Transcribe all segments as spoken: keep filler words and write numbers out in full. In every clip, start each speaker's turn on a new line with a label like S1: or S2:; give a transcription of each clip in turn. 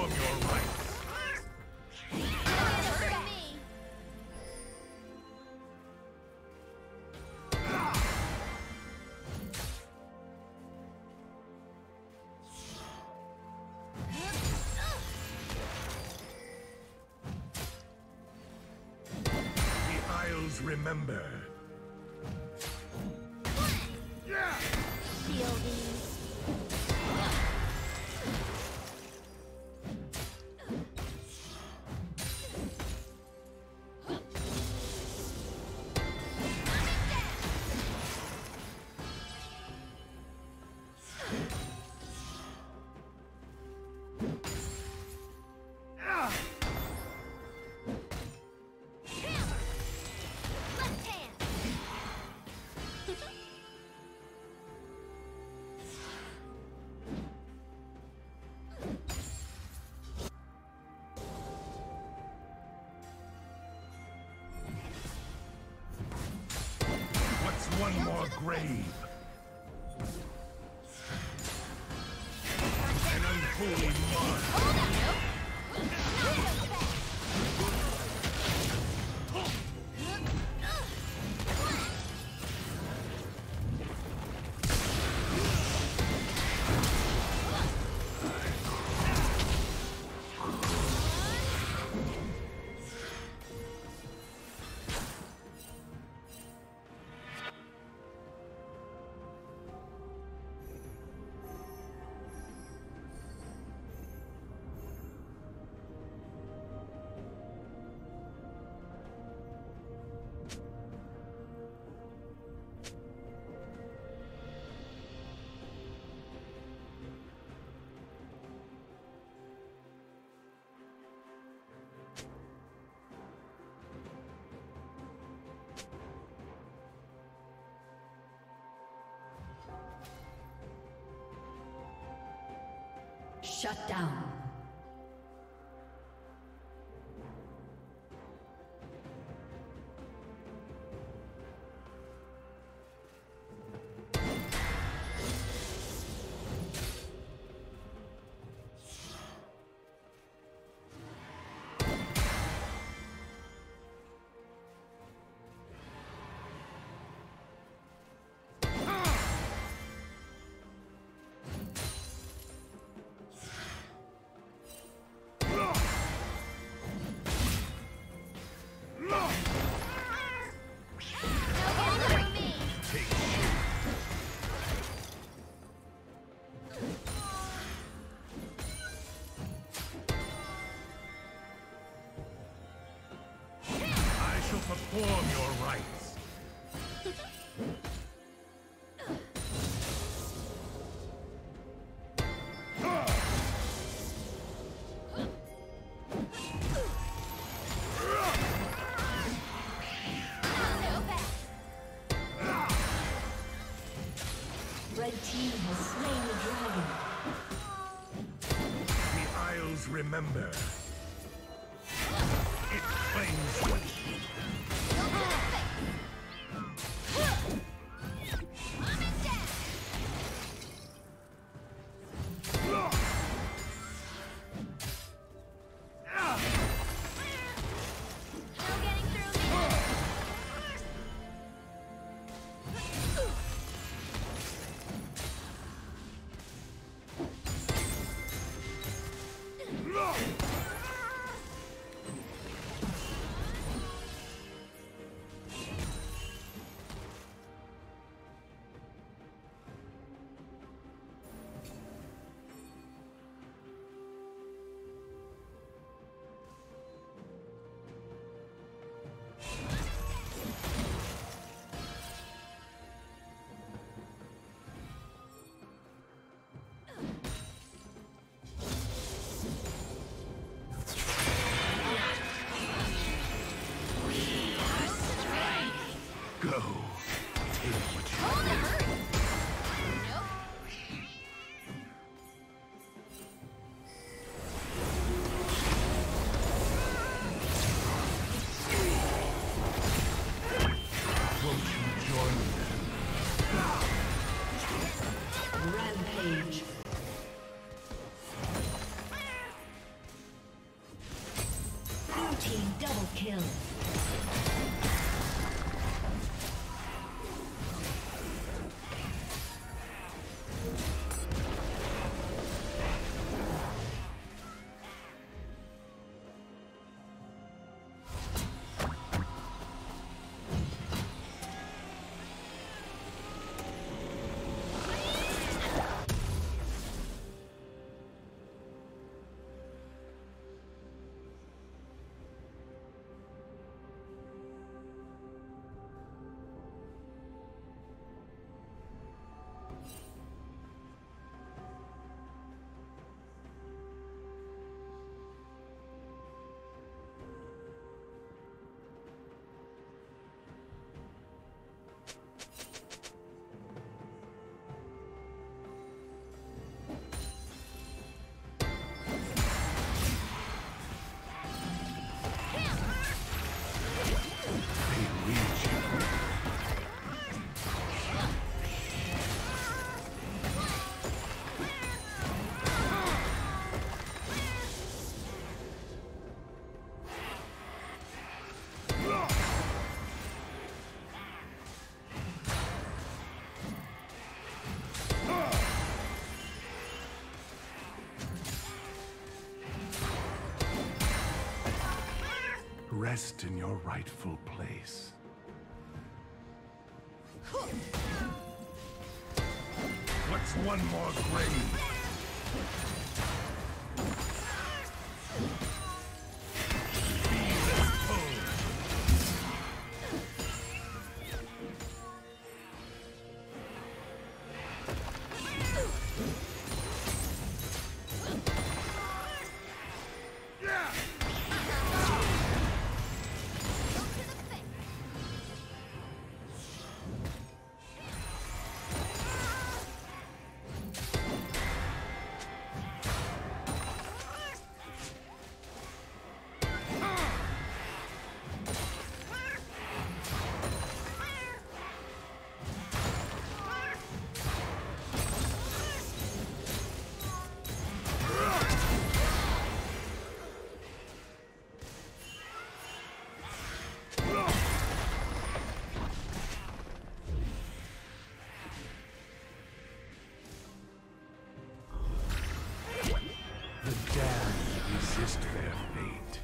S1: perform your rites. Remember.
S2: Feel these.
S1: One more grave. An unholy mark.
S3: Shut down.
S1: Perform your rites.
S3: Red team has slain the dragon.
S1: The Isles remember. It claims you.
S3: team double kill.
S1: Rest in your rightful place. What's one more grave? Resist their fate.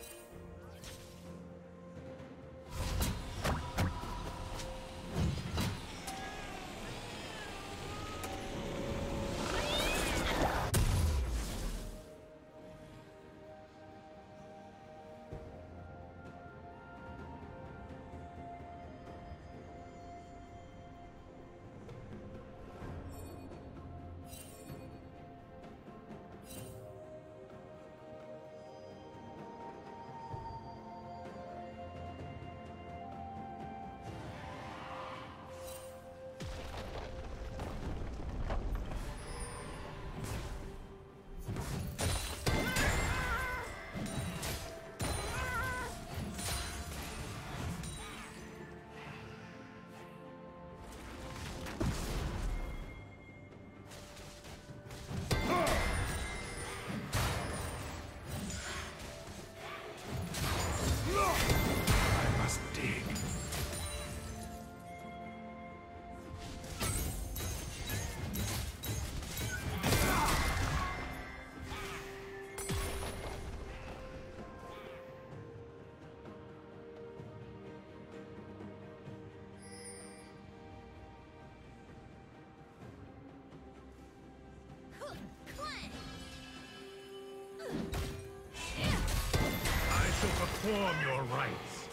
S1: Perform your rites.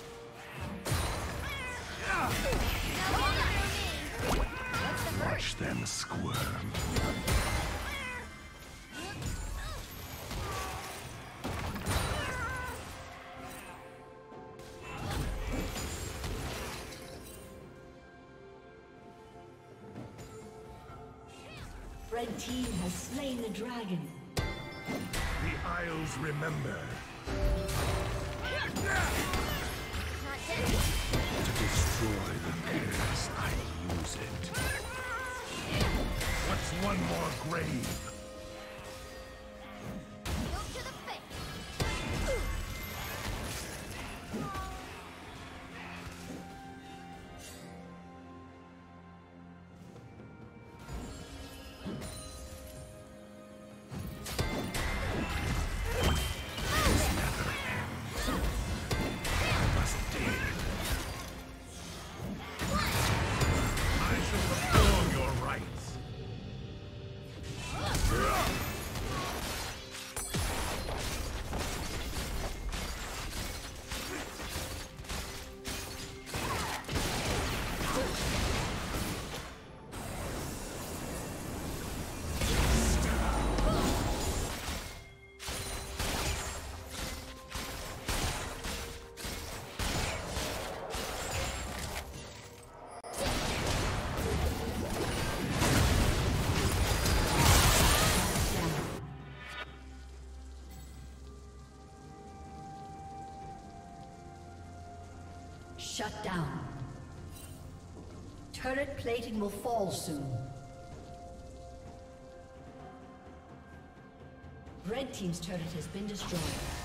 S1: Watch them squirm.
S3: Red team has slain the dragon.
S1: The Isles remember. To destroy the curse, I use it. What's one more grave?
S3: Shut down. Turret plating will fall soon. Red team's turret has been destroyed.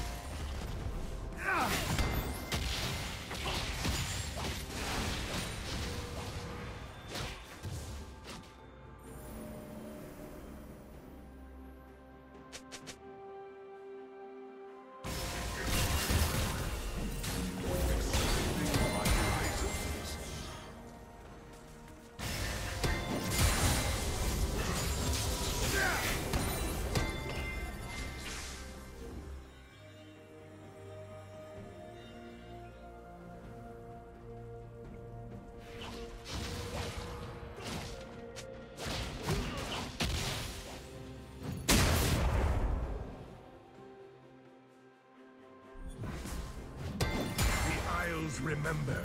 S1: Remember.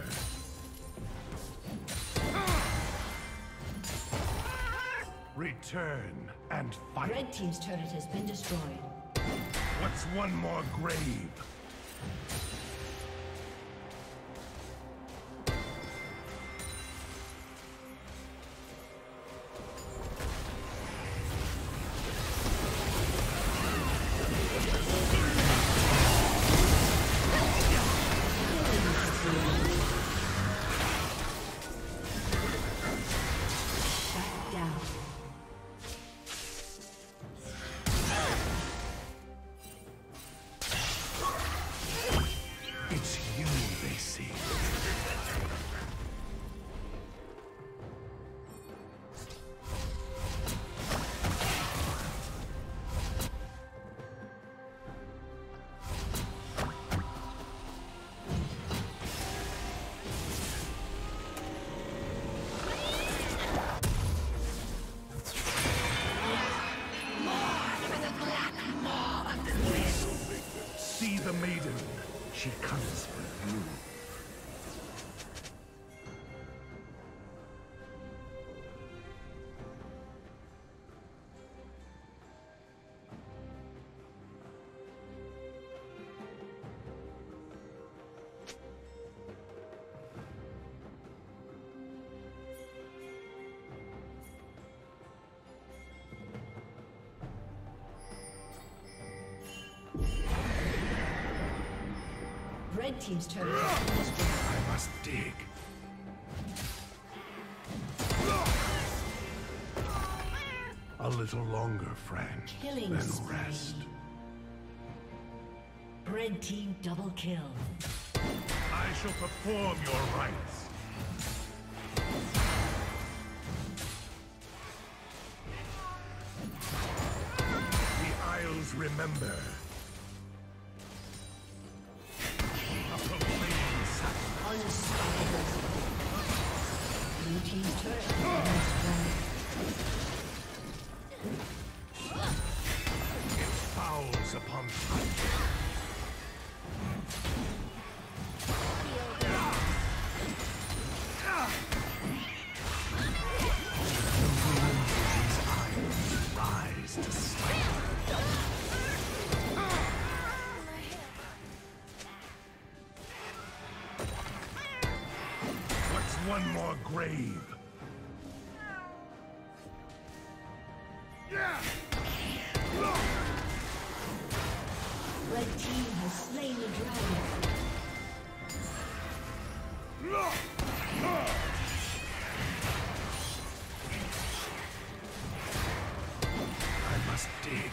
S1: Return and fight.
S3: Red team's turret has been destroyed.
S1: What's one more grave? The maiden, she comes for you.
S3: Red team's turret has been destroyed.
S1: I must dig. A little longer, friend.
S3: Killing
S1: then
S3: spree.
S1: Rest.
S3: Red team double kill.
S1: I shall perform your rites. The Isles remember.
S3: Blue team's turret has been destroyed.
S1: It fouls upon sight. One more grave.
S3: Red team has slain the dragon.
S1: I must dig.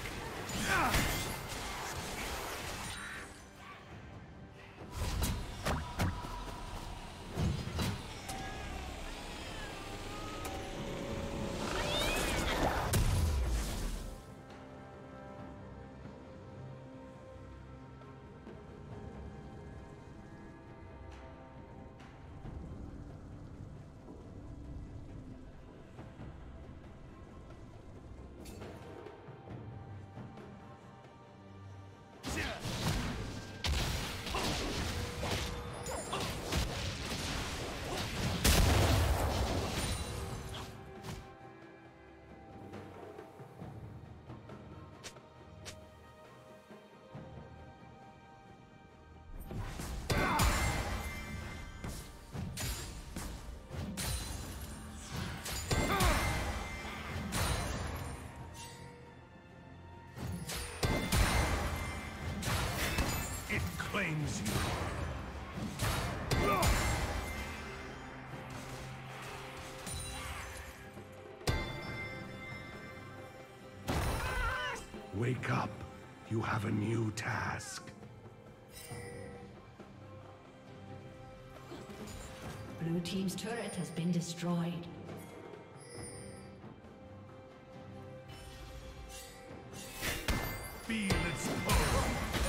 S1: claims you. Wake up. You have a new task.
S3: Blue team's turret has been destroyed.
S1: Feel its power.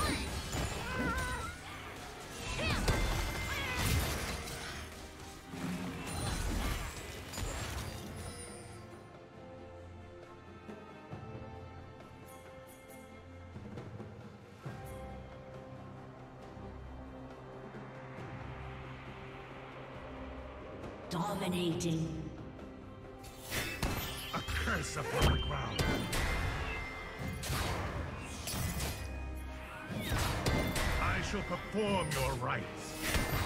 S3: Dominating.
S1: A curse upon the ground. I shall perform your rites.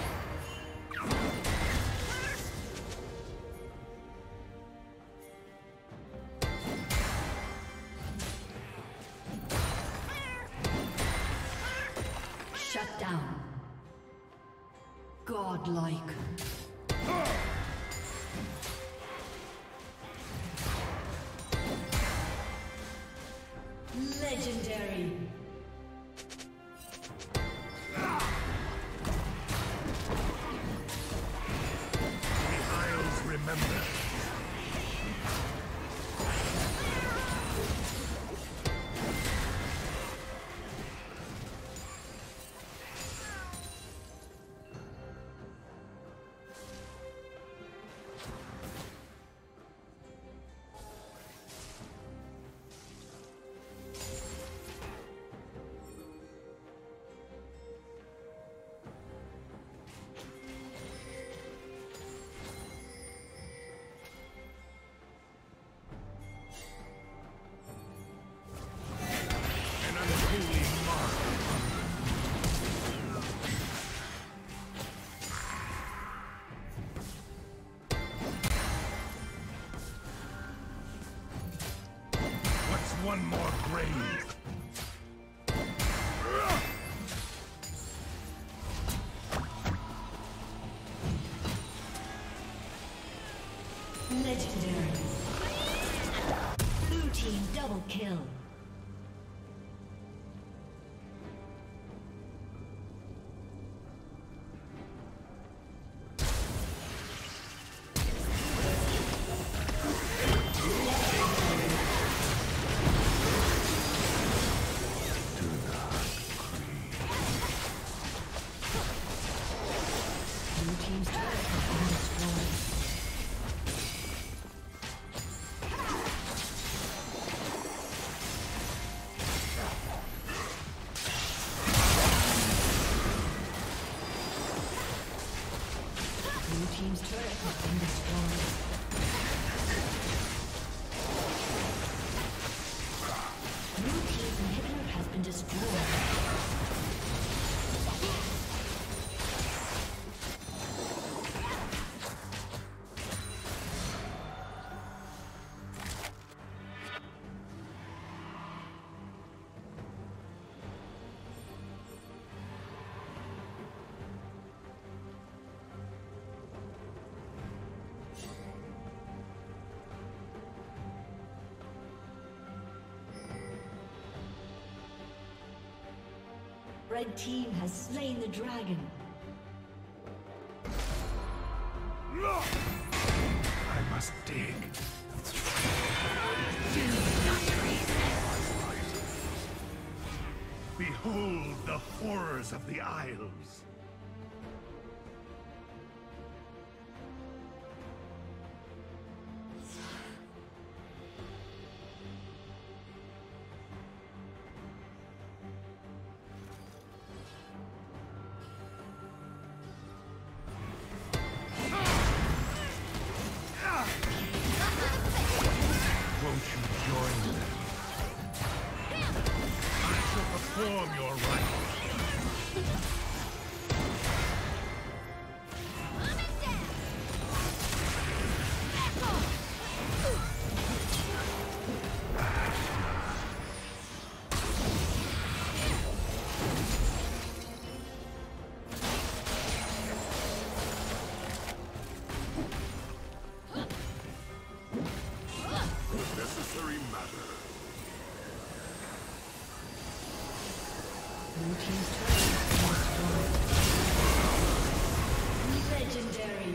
S3: Shut down. Godlike. Legendary.
S1: The Isles remember. One more grave.
S3: Legendary. Blue team double kill.
S2: team's turret has been destroyed. Blue team's inhibitor has been destroyed.
S3: Red team has slain the dragon.
S1: I must dig.
S3: Do not resist.
S1: Behold the horrors of the Isles. Won't you join them? I shall perform your rites.
S2: Blue team's turret has been destroyed. Legendary.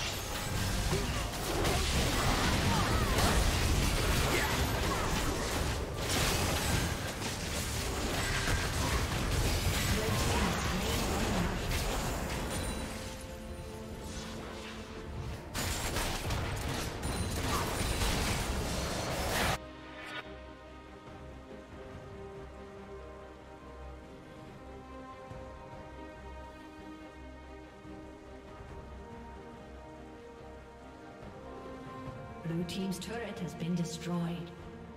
S2: Blue team's turret has been destroyed.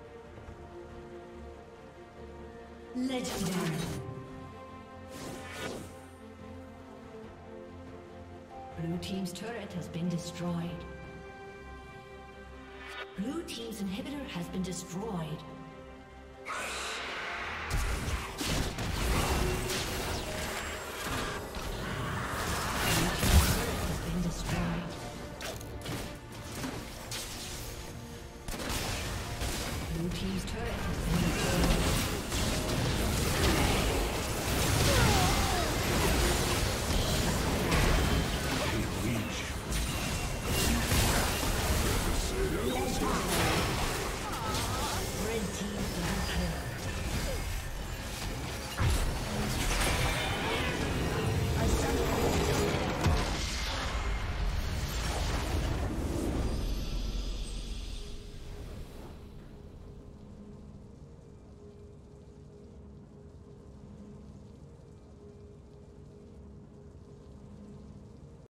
S2: Legendary. Blue team's turret has been destroyed. Blue team's inhibitor has been destroyed.